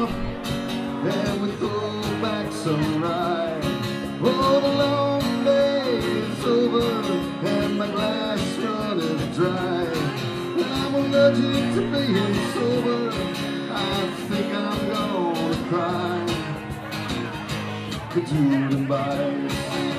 up and we throw back some rye. Oh, the long day is over and my glass running dry. And I'm allergic to being sober. I think I'm gonna cry. Could you advise?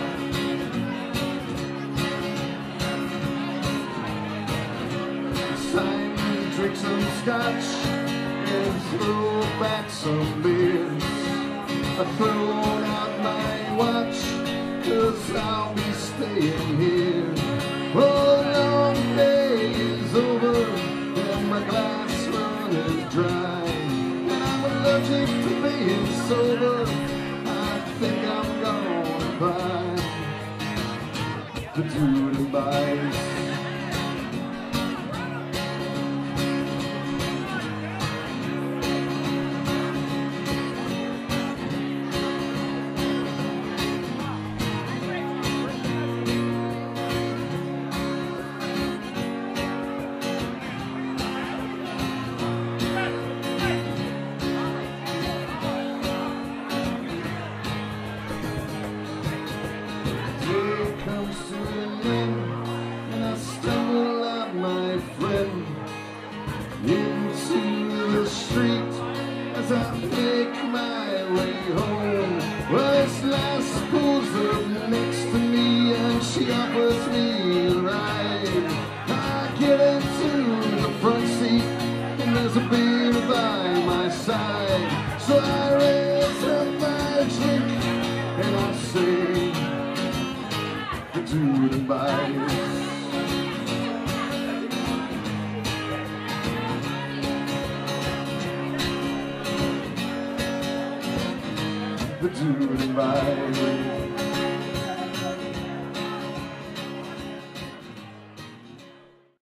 Drink some scotch and throw back some beers. I throw out my watch, 'cause I'll be staying here. Oh, the long day is over and my glass run is dry. And I'm allergic to being sober. I think I'm gonna cry. The duty buys. Comes to an end, and I stumble out, my friend, into the street as I make my way home. Well, this lass pulls up next to me and she offers me a ride. I get into the front seat and there's a beer by my side. So I raise up my drink and I say, to the bias. The to the bias.